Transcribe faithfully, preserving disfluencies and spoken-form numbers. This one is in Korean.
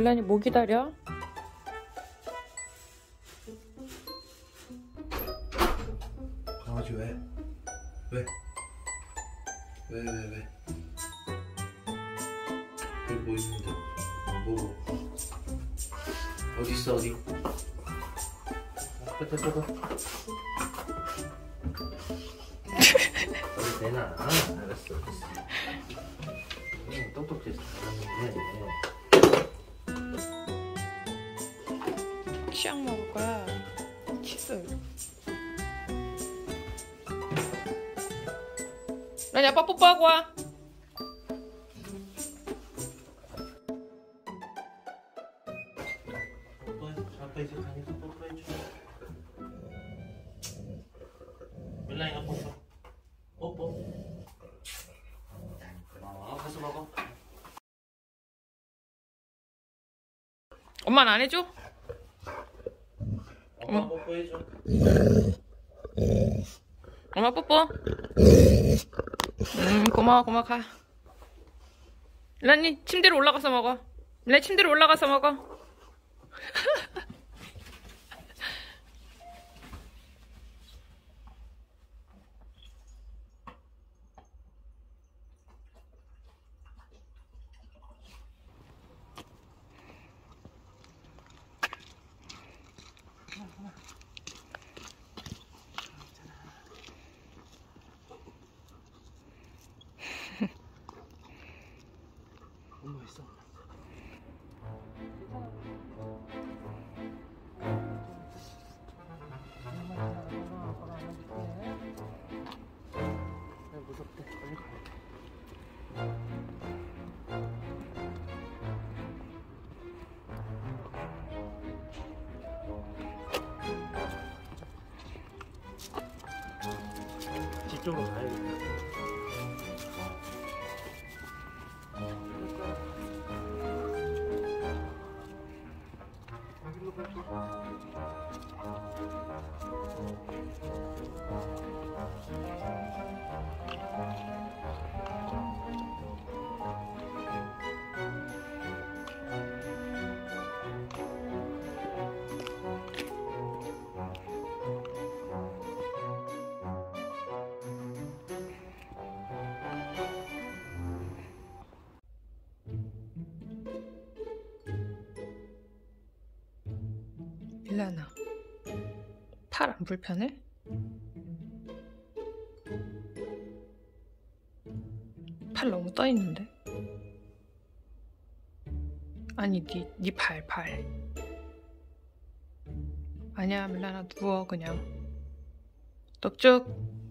밀란이 뭐 기다려? 강아지 왜? 왜? 왜 왜 왜? 여기 뭐 있는데? 뭐? 어디 있어 어디? 뜯어 뜯어. 어디 내놔. 알았어 알았어. 응, 똑똑해서 잘하는데. 치약 먹을 거야. 칫솔. 라니 아빠 뽀뽀하고 와. 뽀뽀해. 아빠 이제 가니까 뽀뽀해줘. 밀라이가 뽀뽀. 뽀뽀. 어, 가서 먹어. 엄마는 안 해줘? 엄마 어. 뽀뽀해줘. 엄마 뽀뽀. 음 고마워 고마워 가. 라니 침대로 올라가서 먹어. 밀라니 침대로 올라가서 먹어. 엄마 있어. 무섭대. 빨리 가. 집 쪽으로 가야겠다. 밀란아 팔 안 불편해? 팔 너무 떠있는데? 아니 니 니 발 발 아니야 밀란아 누워 그냥 넙죽